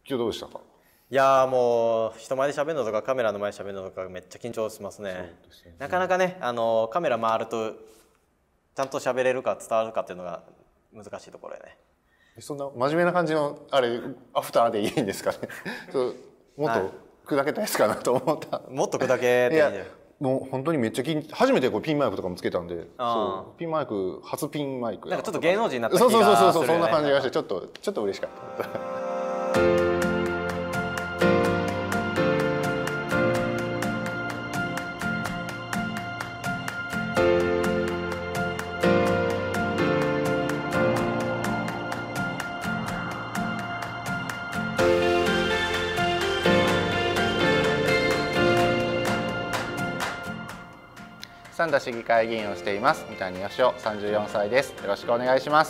今日どうでしたか？ いやーもう人前で喋るのとかカメラの前で喋るのとかめっちゃ緊張しますね。なかなかねカメラ回るとちゃんと喋れるか伝わるかっていうのが難しいところやね。 そんな真面目な感じのあれアフターでいいんですかね？もっと砕けたやつかなと思った。 もっと砕けていいんじゃない？ もう本当にめっちゃ初めてこうピンマイクとかもつけたんで、そうピンマイク初ピンマイクなんかちょっと芸能人になった気がするよね。 そうそんな感じがしてちょっと嬉しかった。三田市議会議員をしています三谷義雄、34歳です。よろしくお願いします。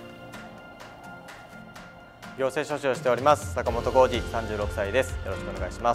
行政書士をしております坂本浩二、36歳です。よろしくお願いします。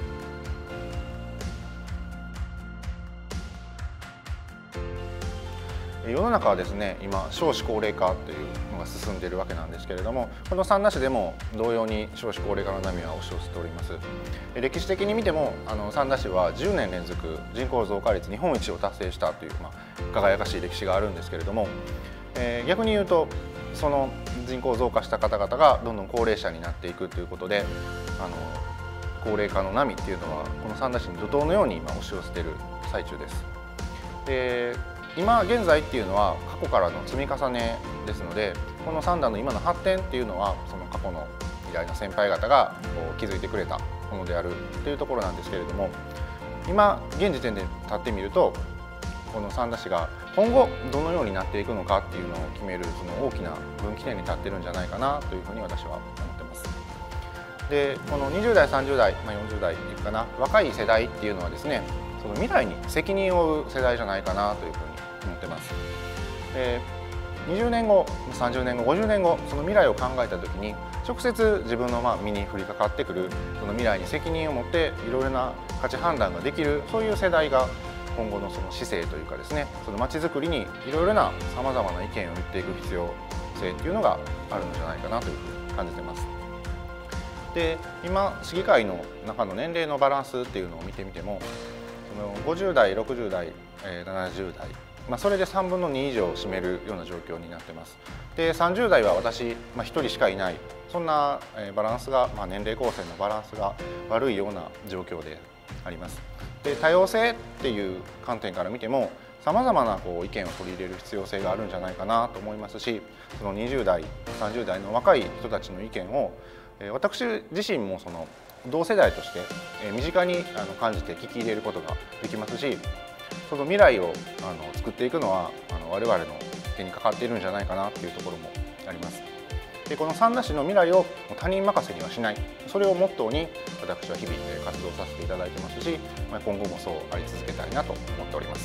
世の中はですね、今少子高齢化というのが進んでいるわけなんですけれども、この三田市でも同様に少子高齢化の波は押し寄せております。歴史的に見ても三田市は10年連続人口増加率日本一を達成したという、輝かしい歴史があるんですけれども、逆に言うとその人口増加した方々がどんどん高齢者になっていくということで、高齢化の波っていうのはこの三田市に怒涛のように今押し寄せている最中です。今現在っていうのは過去からの積み重ねですので、この三田の今の発展っていうのはその過去の偉大な先輩方が築いてくれたものであるというところなんですけれども、今現時点で立ってみるとこの三田市が今後どのようになっていくのかっていうのを決めるその大きな分岐点に立ってるんじゃないかなというふうに私は思ってます。でこの20代30代、40代っていうかな、若い世代っていうのはですね、その未来に責任を負う世代じゃないかなというふうに思ってます。20年後、30年後、50年後、その未来を考えた時に直接自分の身に降りかかってくるその未来に責任を持っていろいろな価値判断ができる、そういう世代が今後のその市政というかですね、その街づくりにいろいろなさまざまな意見を言っていく必要性っていうのがあるのじゃないかなというふうに感じてます。で今市議会の中の年齢のバランスっていうのを見てみても、その50代、60代、70代、それで3分の2以上を占めるような状況になってます。で30代は私、1人しかいない、そんなバランスが、年齢構成のバランスが悪いような状況であります。で多様性っていう観点から見てもさまざまな意見を取り入れる必要性があるんじゃないかなと思いますし、その20代、30代の若い人たちの意見を私自身もその同世代として身近に感じて聞き入れることができますし、その未来を作っていくのは我々の手にかかっているんじゃないかなというところもあります。でこの三田市の未来を他人任せにはしない、それをモットーに私は日々活動させていただいてますし、今後もそうあり続けたいなと思っております。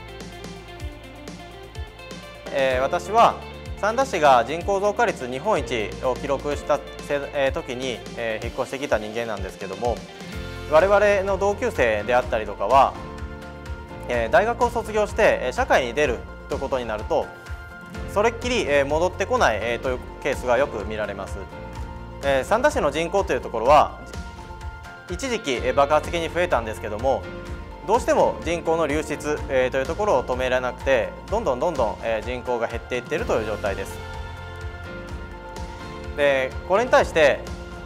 私は三田市が人口増加率日本一を記録した時に引っ越してきた人間なんですけども、我々の同級生であったりとかは大学を卒業して社会に出るということになるとそれっきり戻ってこないというケースがよく見られます。三田市の人口というところは一時期爆発的に増えたんですけども、どうしても人口の流出というところを止められなくてどんどん人口が減っていっているという状態です。でこれに対して、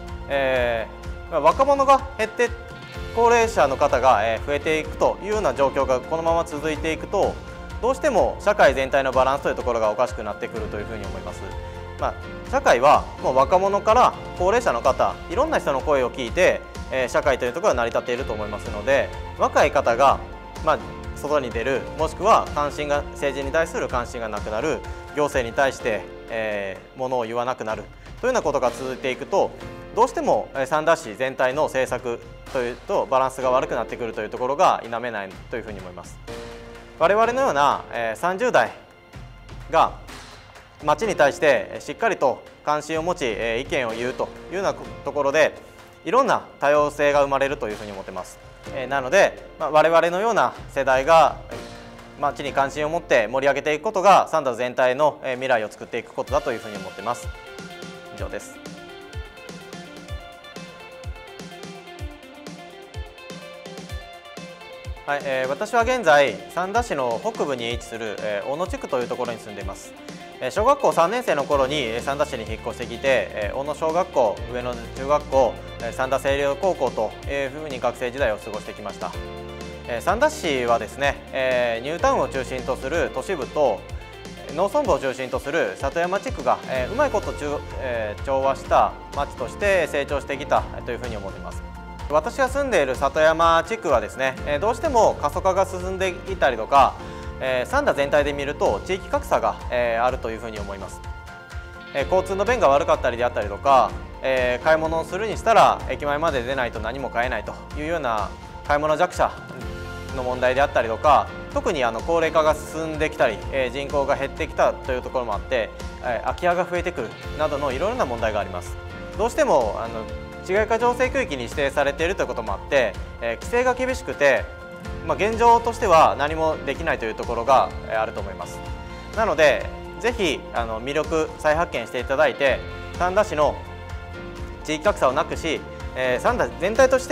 若者が減って高齢者の方が増えていくというような状況がこのまま続いていくと、どうしても社会全体のバランスというところがおかしくなってくるというふうに思います。社会はもう若者から高齢者の方、いろんな人の声を聞いて社会というところが成り立っていると思いますので、若い方が外に出る、もしくは政治に対する関心がなくなる、行政に対してものを言わなくなるというようなことが続いていくと、どうしても三田市全体の政策というとバランスが悪くなってくるというところが否めないというふうに思います。我々のような30代が町に対してしっかりと関心を持ち意見を言うというようなところでいろんな多様性が生まれるというふうに思っています。なので我々のような世代が町に関心を持って盛り上げていくことが三田全体の未来を作っていくことだというふうに思っています。以上です。 はい、私は現在三田市の北部に位置する、小野地区というところに住んでいます。小学校3年生の頃に三田市に引っ越してきて、小野小学校、上野中学校、三田清涼高校というふうに学生時代を過ごしてきました。三田市はですね、ニュータウンを中心とする都市部と農村部を中心とする里山地区がうまいこと調和した町として成長してきたというふうに思っています。私が住んでいる里山地区はですね、どうしても過疎化が進んでいたりとか、三田全体で見ると地域格差があるというふうに思います。交通の便が悪かったりであったりとか、買い物をするにしたら駅前まで出ないと何も買えないというような買い物弱者の問題であったりとか、特に高齢化が進んできたり、人口が減ってきたというところもあって、空き家が増えてくるなどのいろいろな問題があります。どうしても市街化調整区域に指定されているということもあって、規制が厳しくて、現状としては何もできないというところがあると思います。なのでぜひ魅力再発見していただいて、三田市の地域格差をなくし、三田全体として、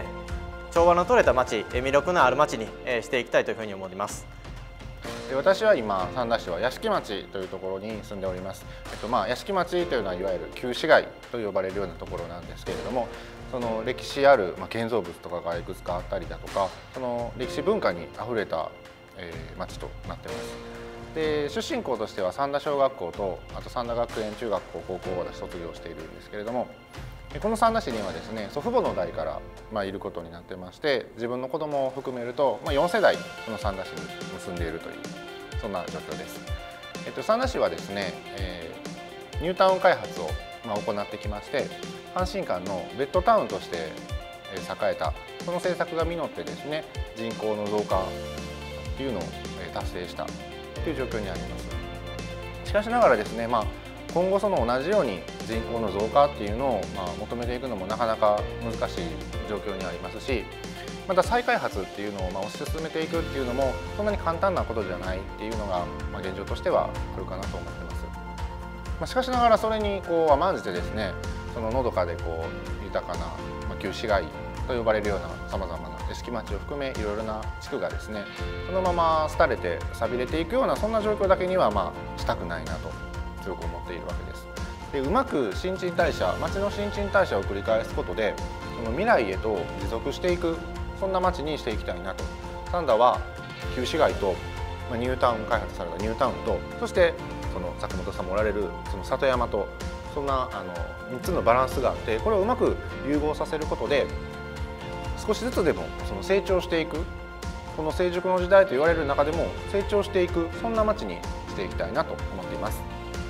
調和の取れた町、魅力のある町にしていきたいというふうに思います。 私は今三田市は屋敷町というところに住んでおります。屋敷町というのはいわゆる旧市街と呼ばれるようなところなんですけれども、その歴史ある建造物とかがいくつかあったりだとか、その歴史文化にあふれた町となっています。で、出身校としては三田小学校とあと三田学園中学校高校を私卒業しているんですけれども、この三田市にはですね、祖父母の代からいることになってまして、自分の子供を含めると4世代この三田市に住んでいるというそんな状況です。三田市はですね、ニュータウン開発を行ってきまして、阪神間のベッドタウンとして栄えたその政策が実ってですね、人口の増加っていうのを達成したという状況にあります。しかしながらですね、今後その同じように人口の増加っていうのを求めていくのもなかなか難しい状況にありますし、また再開発っていうのを推し進めていくっていうのもそんなに簡単なことじゃないっていうのが現状としてはあるかなと思ってます。しかしながらそれに甘んじてですね、そののどかで豊かな旧市街と呼ばれるようなさまざまな屋敷町を含めいろいろな地区がですね、そのまま廃れて寂れていくようなそんな状況だけにはしたくないなと強く思っているわけです。で、うまく新陳代謝、町の新陳代謝を繰り返すことでその未来へと持続していく、そんな町にしていきたいなと。三田は旧市街とニュータウン開発されたニュータウンと、そしてその坂本さんもおられるその里山と、そんな3つのバランスがあって、これをうまく融合させることで少しずつでもその成長していく、この成熟の時代と言われる中でも成長していく、そんな町にしていきたいなと思っています。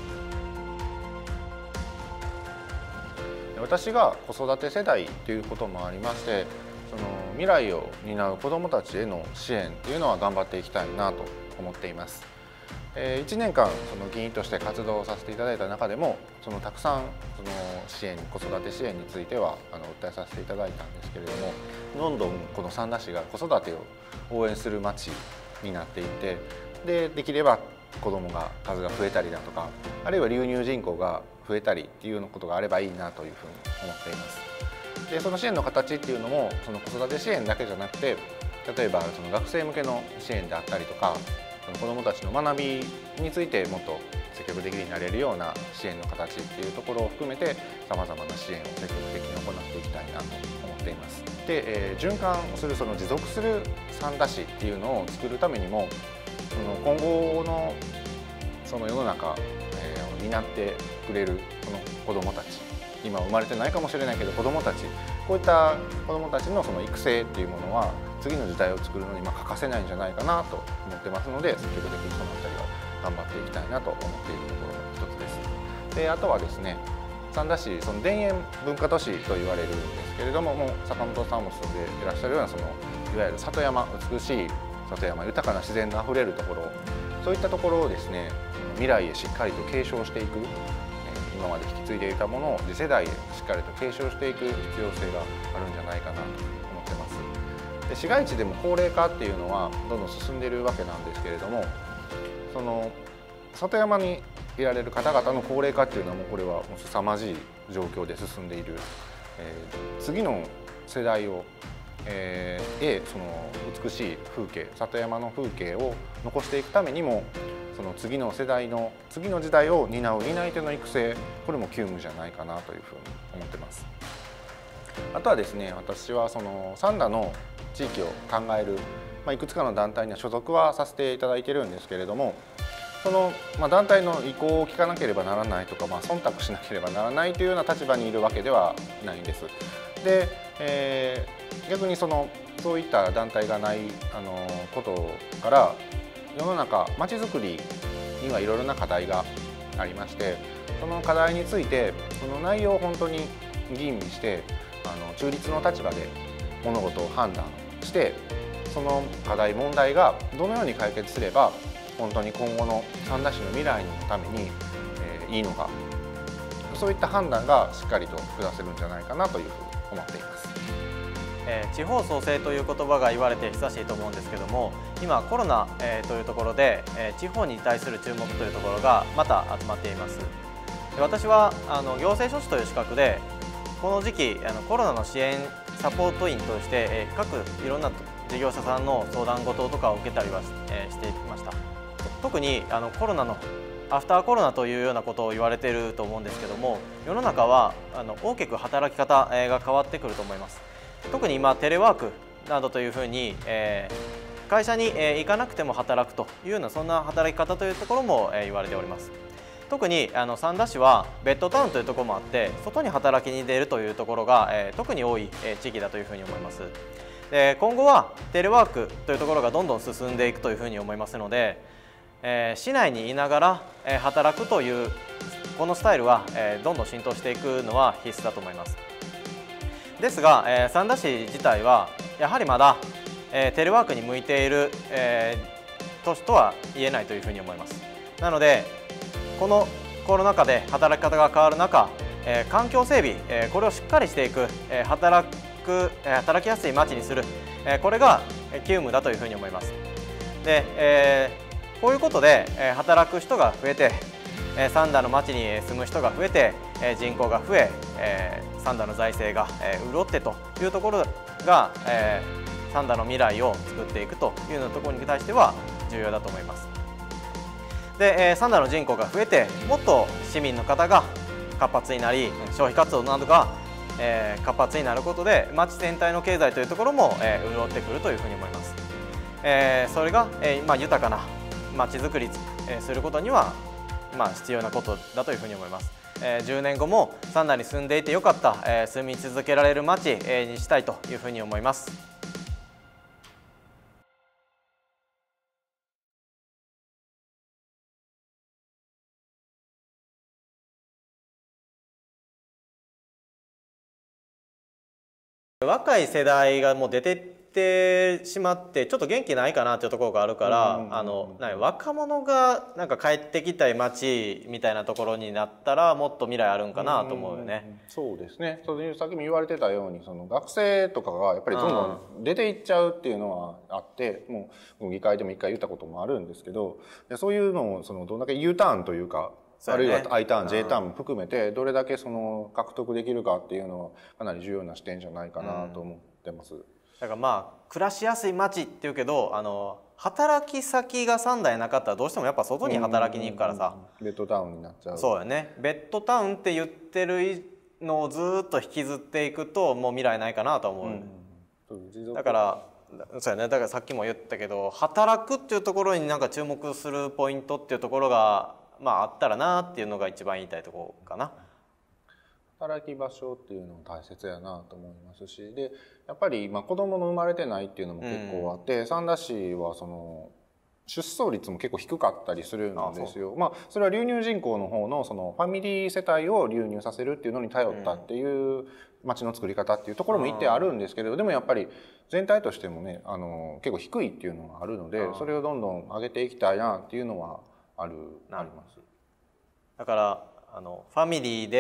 私が子育て世代ということもありまして、その未来を担う子どもたちへの支援というのは頑張っていきたいなと思っています。1年間その議員として活動をさせていただいた中でも、そのたくさんその支援、子育て支援については訴えさせていただいたんですけれども、どんどんこの三田市が子育てを応援する町になっていって、できれば子どもが数が増えたりだとか、あるいは流入人口が増えたりっていうようなことがあればいいなというふうに思っています。で、その支援の形っていうのもその子育て支援だけじゃなくて、例えばその学生向けの支援であったりとか、子どもたちの学びについてもっと積極的になれるような支援の形っていうところを含めて、さまざまな支援を積極的に行っていきたいなと思っています。で、循環するその持続する三田市っていうのを作るためにも、その今後のその世の中を担ってくれるこの子どもたち、今生まれてないかもしれないけど子どもたち、こういった子どもたちのその育成っていうものは次の時代を作るのに欠かせないんじゃないかなと思ってますので、積極的にそのあたりは頑張っていきたいなと思っているところの一つです。で、あとはですね、三田市その田園文化都市と言われるんですけれども、もう坂本さんも住んでいらっしゃるようなそのいわゆる里山、美しい里山、豊かな自然のあふれるところ、そういったところをですね、未来へしっかりと継承していく、今まで引き継いでいたものを次世代へしっかりと継承していく必要性があるんじゃないかなと思ってます。で、市街地でも高齢化っていうのはどんどん進んでいるわけなんですけれども、その里山にいられる方々の高齢化っていうのはもうこれは凄まじい状況で進んでいる、次の世代をその美しい風景、里山の風景を残していくためにも、その次の世代の次の時代を担う担い手の育成、これも急務じゃないかなというふうに思ってます。あとはですね、私はその三田の地域を考える、いくつかの団体には所属はさせていただいているんですけれども、その、団体の意向を聞かなければならないとか、忖度しなければならないというような立場にいるわけではないんです。で、逆にそういった団体がないことから、世の中まちづくりにはいろいろな課題がありまして、その課題についてその内容を本当に吟味して中立の立場で物事を判断して、その課題問題がどのように解決すれば本当に今後の三田市の未来のためにいいのか、そういった判断がしっかりと下せるんじゃないかなというふうに思っています。 地方創生という言葉が言われて久しいと思うんですけども、今コロナというところで地方に対する注目というところがまた集まっています。私は行政書士という資格でこの時期コロナの支援サポート員として各いろんな事業者さんの相談事とかを受けたりはしていました。特にコロナのアフターコロナというようなことを言われていると思うんですけども、世の中は大きく働き方が変わってくると思います。特に今テレワークなどというふうに会社に行かなくても働くというような、そんな働き方というところも言われております。特に三田市はベッドタウンというところもあって、外に働きに出るというところが特に多い地域だというふうに思います。で、今後はテレワークというところがどんどん進んでいくというふうに思いますので、市内にいながら働くというこのスタイルはどんどん浸透していくのは必須だと思います。ですが三田市自体はやはりまだテレワークに向いている都市とは言えないというふうに思います。なのでこのコロナ禍で働き方が変わる中、環境整備これをしっかりしていく、働きやすい街にする、これが急務だというふうに思います。で、こういうことで働く人が増えて三田の町に住む人が増えて人口が増え三田の財政が潤ってというところが三田の未来を作っていくというようなところに対しては重要だと思います。で、三田の人口が増えてもっと市民の方が活発になり、消費活動などが活発になることで町全体の経済というところも潤ってくるというふうに思います。それが豊かな町づくりすることには必要なことだというふうに思います。10年後も三田に住んでいてよかった、住み続けられる町にしたいというふうに思います。若い世代がもう出てってしまってちょっと元気ないかなというところがあるから、若者がなんか帰ってきたい街みたいなところになったらもっと未来あるんかなと思うよね。 そうですね。さっきも言われてたように、学生とかがやっぱりどんどん出ていっちゃうっていうのはあって、もう議会でも一回言ったこともあるんですけど、そういうのをどんだけ U ターンというか、あるいは I ターン、J ターンも含めてどれだけ獲得できるかっていうのはかなり重要な視点じゃないかなと思ってます。 だから暮らしやすい街っていうけど働き先が三田になかったらどうしてもやっぱ外に働きに行くからさ、 ベッドタウンになっちゃう。 そうやね。ベッドタウンって言ってるのをずっと引きずっていくともう未来ないかなと思う。だからそうやね。だからさっきも言ったけど、働くっていうところになんか注目するポイントっていうところがあったらなっていうのが一番言いたいところかな。 働き場所っていうのも大切やなと思いますし、でやっぱり子供の生まれてないっていうのも結構あって、三田市は出生率も結構低かったりするんですよ。それは流入人口の方のファミリー世帯を流入させるっていうのに頼ったっていう町の作り方っていうところも一定あるんですけれど、でもやっぱり全体としてもね結構低いっていうのがあるので、それをどんどん上げていきたいなっていうのはあります。 だからファミリーで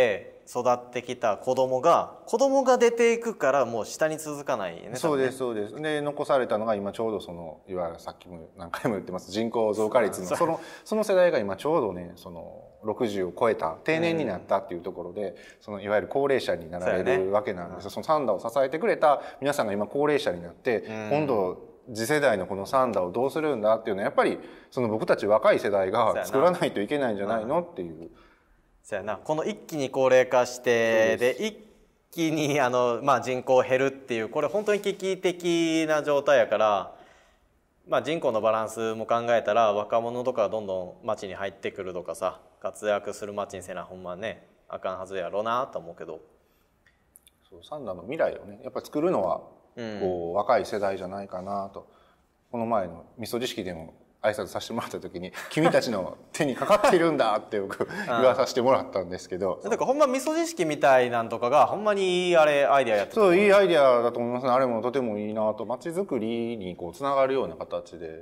育ってきた子供が出ていくからもう下に続かないね。 そうですそうです。で残されたのが今ちょうどそのいわゆるさっきも何回も言ってます人口増加率のその世代が今ちょうどねその60を超えた定年になったっていうところで、そのいわゆる高齢者になられるわけなんですよ。そのサンダを支えてくれた皆さんが今高齢者になって、今度次世代のこのサンダをどうするんだっていうのはやっぱりその僕たち若い世代が作らないといけないんじゃないのっていう。 そうやな、この一気に高齢化してで一気に人口減るっていうこれ本当に危機的な状態やから、人口のバランスも考えたら若者とかどんどん町に入ってくるとかさ活躍する町にせなほんまねあかんはずやろうなと思うけど、 そうサンダの未来をねやっぱり作るのはこう若い世代じゃないかなと。この前の味噌知識でも挨拶させてもらった時に「君たちの手にかかっているんだ」ってよく言わさせてもらったんですけど、 だからほんま味噌知識みたいなんとかがほんまにいいアイデアやったと思う。 そういいアイデアだと思いますね。あれもとてもいいなと。街づくりにこうつながるような形で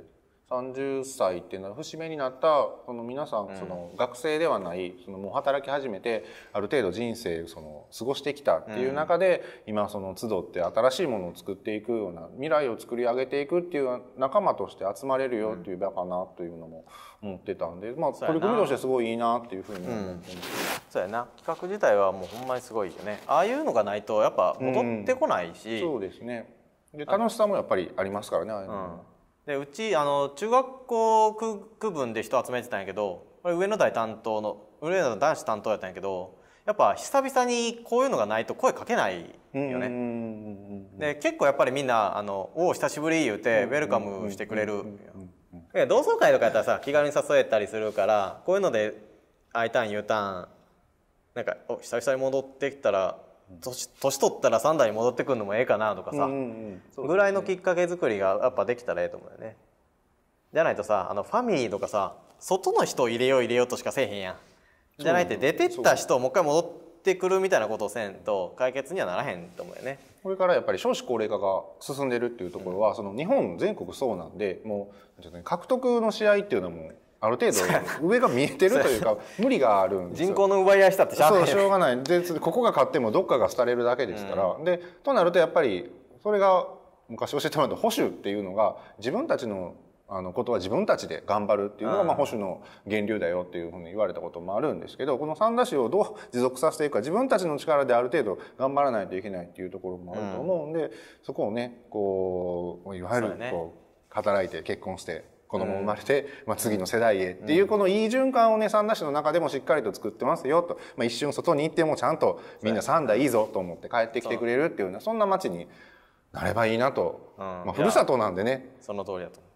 30歳っていうのは節目になったその皆さん、その学生ではないそのもう働き始めてある程度人生その過ごしてきたっていう中で、今その集って新しいものを作っていくような未来を作り上げていくっていう仲間として集まれるよっていう場かなというのも思ってたんで、取り組みとしてすごいいいなっていうふうに思ってます。 そうやな、企画自体はもうほんまにすごいよね。ああいうのがないとやっぱ戻ってこないし、 そうですね。で楽しさもやっぱりありますからね、ああいうの。 でうち中学校区分で人集めてたんやけど、これ上の男子担当やったんやけど、やっぱ久々にこういうのがないと声かけないよね。で結構やっぱりみんなお久しぶり言うてウェルカムしてくれる。同窓会とかやったらさ気軽に誘えたりするから、こういうので会いたん言うたんなんか久々に戻ってきたら年取ったら3代に戻ってくるのもええかなとかさ、ぐらいのきっかけ作りがやっぱできたらええと思うよね。じゃないとさファミリーとかさ外の人を入れようとしかせえへんやん。じゃないって出てった人をもう一回戻ってくるみたいなことをせんと解決にはならへんと思うよね。 これからやっぱり少子高齢化が進んでるっていうところは、その日本全国そうなんで、もう獲得の試合っていうのもある程度上が見えてるというか無理があるんですよ。 人口の奪い合いしたってしゃあない。 そうしょうがない。でここが勝ってもどっかが廃れるだけですから、でとなるとやっぱりそれが昔教えてもらった保守っていうのが自分たちのことは自分たちで頑張るっていうのが保守の源流だよっていうふうに言われたこともあるんですけど、この三田市をどう持続させていくか、自分たちの力である程度頑張らないといけないっていうところもあると思うんで、そこをねこういわゆるこう働いて結婚して子供生まれて、次の世代へっていうこのいい循環をね三田市の中でもしっかりと作ってますよと、一瞬外に行ってもちゃんとみんな三田いいぞと思って帰ってきてくれるっていうようなそんな町になればいいなと、ふるさとなんでね。 その通りだと思う。